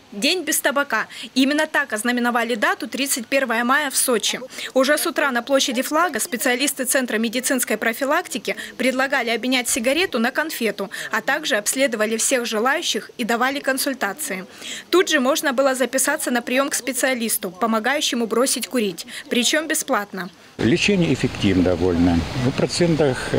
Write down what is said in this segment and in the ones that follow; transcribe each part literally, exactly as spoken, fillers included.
День без табака. Именно так ознаменовали дату тридцать первого мая в Сочи. Уже с утра на площади Флага специалисты Центра медицинской профилактики предлагали обменять сигарету на конфету, а также обследовали всех желающих и давали консультации. Тут же можно было записаться на прием к специалисту, помогающему бросить курить, причем бесплатно. Лечение эффективно довольно. В процентах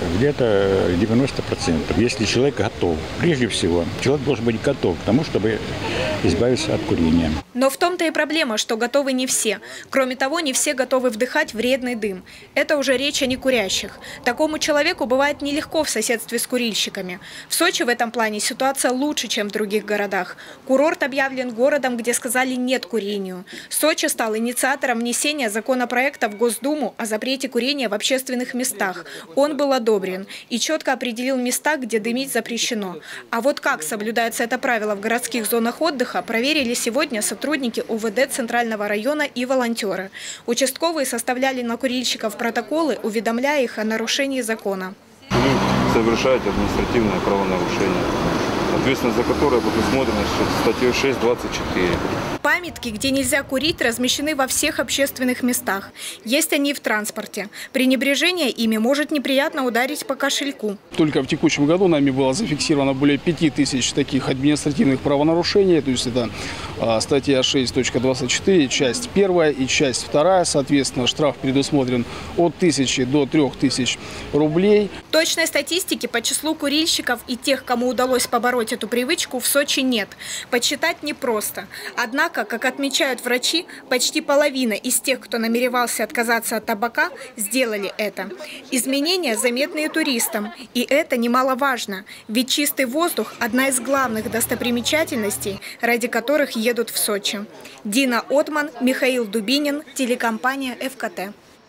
где-то девяносто процентов, если человек готов. Прежде всего, человек должен быть готов к тому, чтобы избавиться от курения. Но в том-то и проблема, что готовы не все. Кроме того, не все готовы вдыхать вредный дым. Это уже речь о некурящих. Такому человеку бывает нелегко в соседстве с курильщиками. В Сочи в этом плане ситуация лучше, чем в других городах. Курорт объявлен городом, где сказали «нет курению». Сочи стал инициатором внесения законопроекта в Госдуму о запрете курения в общественных местах. Он был одобрен и четко определил места, где дымить запрещено. А вот как соблюдается это правило в городских зонах отдыха, проверили сегодня сотрудники УВД Центрального района и волонтеры. Участковые составляли на курильщиков протоколы, уведомляя их о нарушении закона. Вы совершаете административное правонарушение, ответственность за которое предусмотрена статьей шесть двадцать четыре. Памятки, где нельзя курить, размещены во всех общественных местах. Есть они и в транспорте. Пренебрежение ими может неприятно ударить по кошельку. Только в текущем году нами было зафиксировано более пяти тысяч таких административных правонарушений. То есть это а, статья шесть точка двадцать четыре, часть первая и часть вторая. Соответственно, штраф предусмотрен от тысячи до трех тысяч рублей. Точной статистики по числу курильщиков и тех, кому удалось побороть эту привычку, в Сочи нет. Подсчитать непросто. Однако, как отмечают врачи, почти половина из тех, кто намеревался отказаться от табака, сделали это. Изменения заметны и туристам. И это немаловажно. Ведь чистый воздух – одна из главных достопримечательностей, ради которых едут в Сочи. Дина Отман, Михаил Дубинин, телекомпания ФКТ.